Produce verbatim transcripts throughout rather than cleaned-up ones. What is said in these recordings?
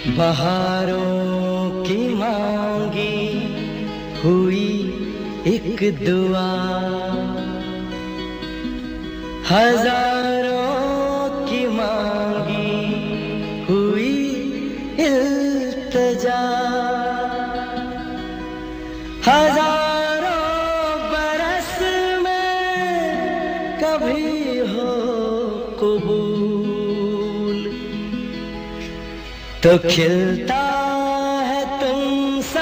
बहारों की मांगी हुई एक दुआ, हजारों की मांगी हुई इल्तिजा, हजारों बरस में कभी हो कबूल, तो खिलता है तुमसा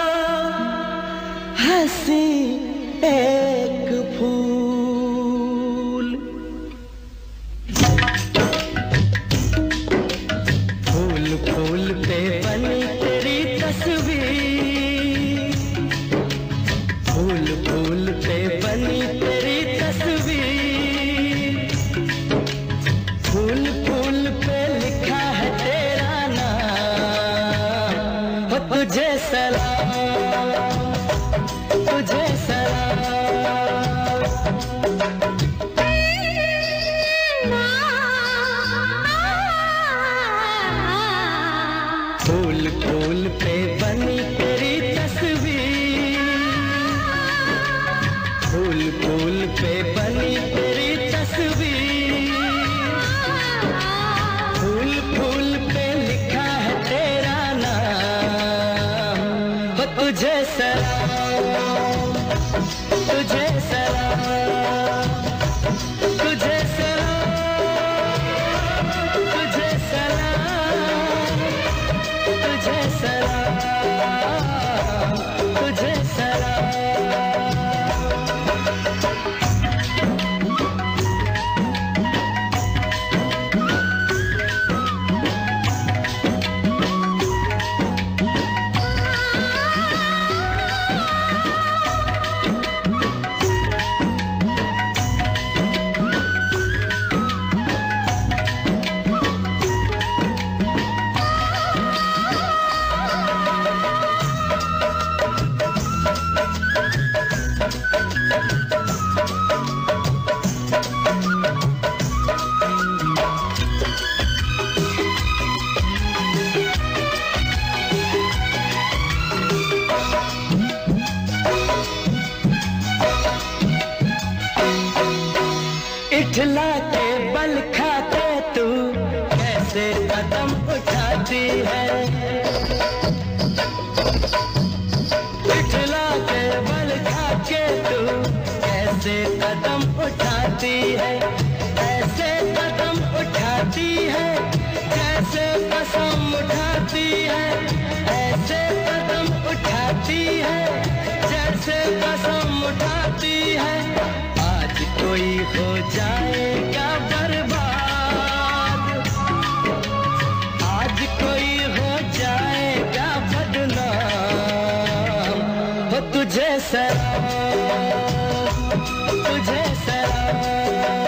हंसी एक फूल। फूल फूल पे बनी तेरी तस्वीर, फूल फूल पे बनी तेरी तस्वीर, फूल फूल पे लिखा है तेरा नाम। हो तुझे सलाम, तुझे सलाम। फूल फूल पे बनी तेरी तस्वीर, फूल फूल पे बनी तेरी तस्वीर, फूल फूल पे लिखा है तेरा नाम। हो तुझे सलाम, तुझे सलाम, तुझे सलाम, तुझे सलाम, तुझे सलाम, तुझे सलाम। इठला के बल खाते तू कैसे कदम उठाती है, इठला के बल खाके तू कैसे कदम उठाती है, ऐसे कदम उठाती है जैसे कसम उठाती है, ऐसे कदम उठाती है जैसे कसम उठाती है। आज कोई हो जाएगा बर्बाद, आज कोई हो जाएगा बदनाम। हो तुझे सलाम, तुझे सलाम।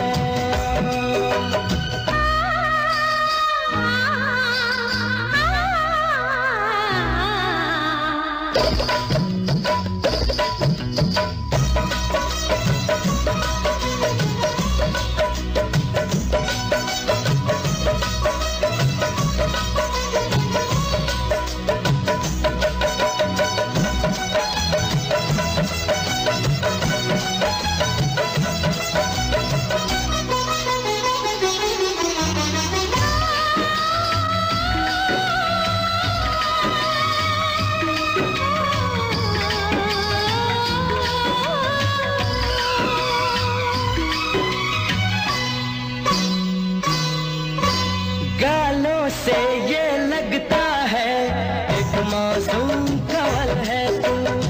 गालों से ये लगता है एक मासूम कवल है तू,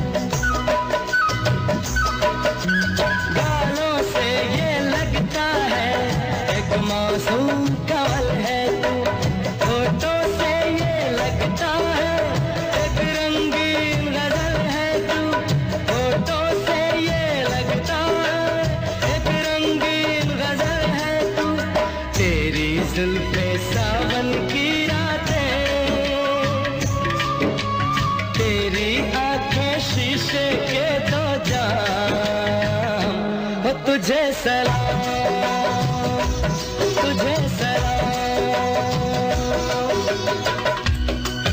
गालों से ये लगता है एक मासूम कवल है तू, होठों से ये लगता है एक रंगीन गजल है तू, होठों से ये लगता है एक रंगीन गजल है तू। तेरी जुल्फे सावन की रातें, तेरी आंखें शीशे के दो जाम। हो तुझे सलाम, तुझे सलाम।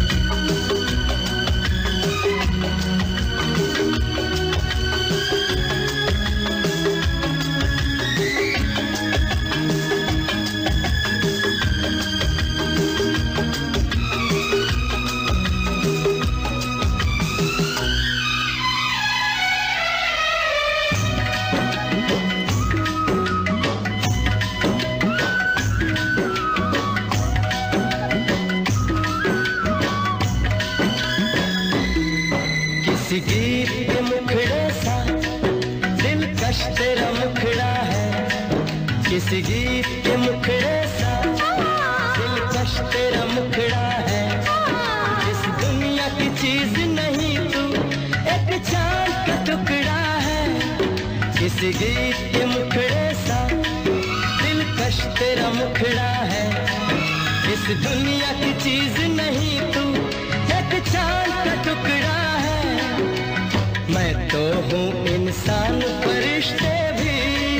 किसी गीत के मुखड़े सा दिलकश तेरा मुखड़ा है। इस दुनिया की चीज नहीं तू, एक चांद का टुकड़ा है। किसी गीत के मुखड़े सा दिलकश तेरा मुखड़ा है। इस दुनिया की चीज नहीं तू, एक चांद का टुकड़ा है। मैं तो हूँ इंसान फरिश्ते भी,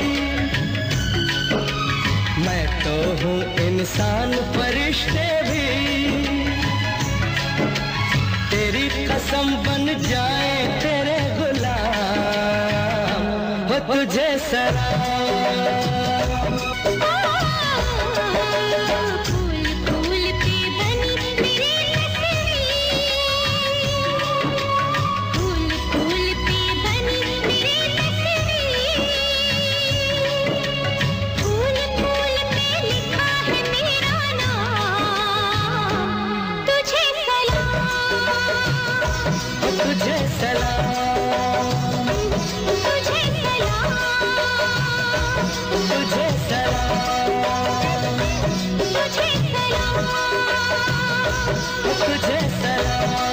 मैं तो हूँ इंसान फरिश्ते भी। तेरी कसम बन जाए तेरे गुलाम, हो तुझे सलाम। तुझे सलाम, तुझे सलाम, तुझे सलाम, तुझे सलाम, तुझे सलाम।